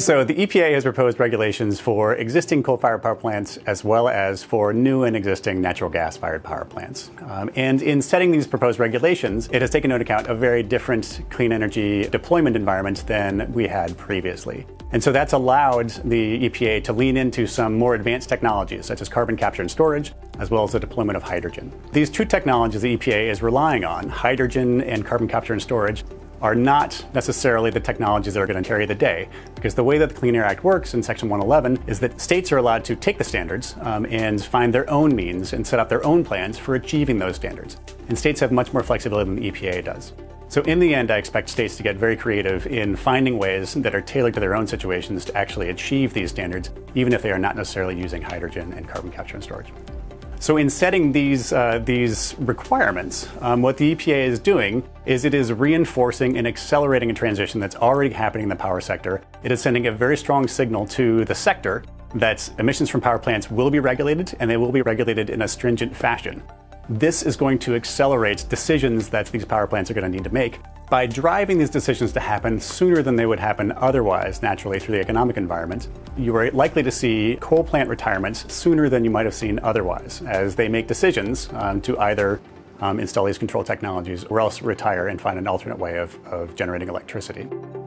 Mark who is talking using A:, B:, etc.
A: So the EPA has proposed regulations for existing coal-fired power plants as well as for new and existing natural gas-fired power plants. And in setting these proposed regulations, it has taken into account a very different clean energy deployment environment than we had previously. And so that's allowed the EPA to lean into some more advanced technologies, such as carbon capture and storage, as well as the deployment of hydrogen. These two technologies the EPA is relying on, hydrogen and carbon capture and storage, are not necessarily the technologies that are going to carry the day, because the way that the Clean Air Act works in Section 111 is that states are allowed to take the standards and find their own means and set up their own plans for achieving those standards. And states have much more flexibility than the EPA does. So in the end, I expect states to get very creative in finding ways that are tailored to their own situations to actually achieve these standards, even if they are not necessarily using hydrogen and carbon capture and storage. So in setting these requirements, what the EPA is doing is it is reinforcing and accelerating a transition that's already happening in the power sector. It is sending a very strong signal to the sector that emissions from power plants will be regulated, and they will be regulated in a stringent fashion. This is going to accelerate decisions that these power plants are going to need to make by driving these decisions to happen sooner than they would happen otherwise naturally through the economic environment. You are likely to see coal plant retirements sooner than you might have seen otherwise, as they make decisions to either install these control technologies or else retire and find an alternate way of generating electricity.